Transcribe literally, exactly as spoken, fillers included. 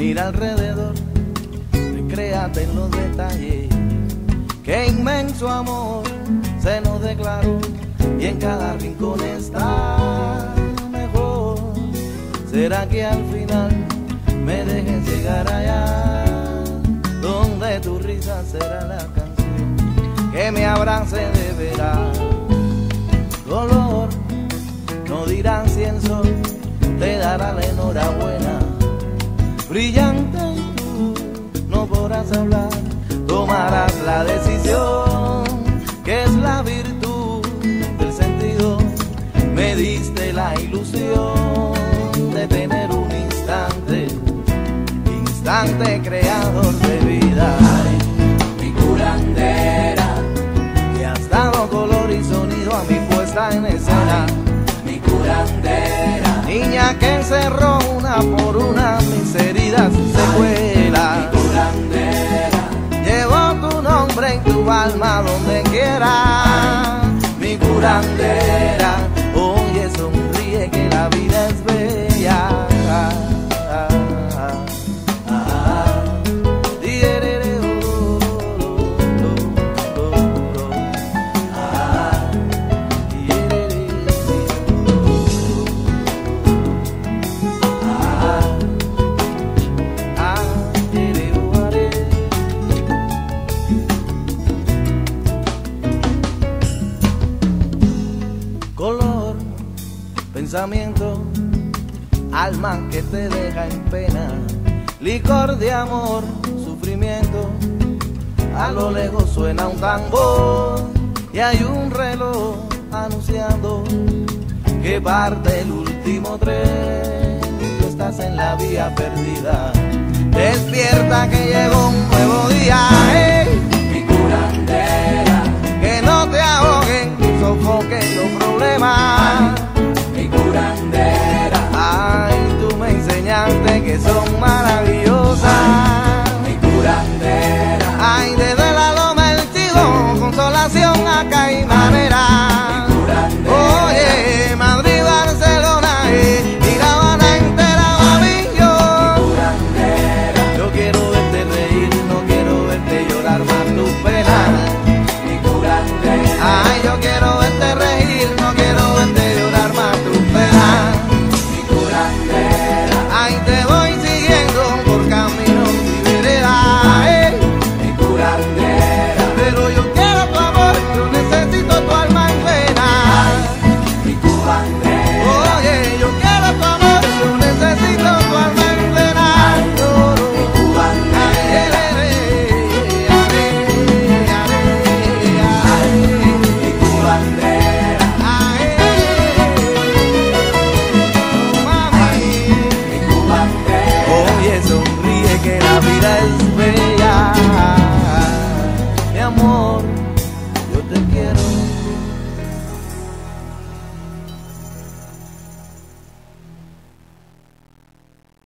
Mira alrededor, recréate en los detalles. Qué inmenso amor se nos declaró y en cada rincón está mejor. ¿Será que al final me dejes llegar allá, donde tu risa será la canción que me abrace de veras? Dolor, no dirán si el sol te dará la enhorabuena. Brillante y tú no podrás hablar, tomarás la decisión, que es la virtud del sentido. Me diste la ilusión de tener un instante, instante creador de vida. Ay, mi curandera, que has dado color y sonido a mi puesta en escena. Ay, mi curandera, niña que encerró una por una mis heridas y secuelas. mi curandera, Llevo tu nombre en tu alma donde quiera. Mi curandera, oye, sonríe que la vida es bella. Color, pensamiento, alma que te deja en pena, licor de amor, sufrimiento. A lo lejos suena un tambor y hay un reloj anunciando que parte el último tren y tú estás en la vía perdida. Despierta que llegó un nuevo día, hey. mi curandera, Que no te ahoguen, sofoquen los problemas. mi curandera, Ay, tú me enseñaste que son maravillosas.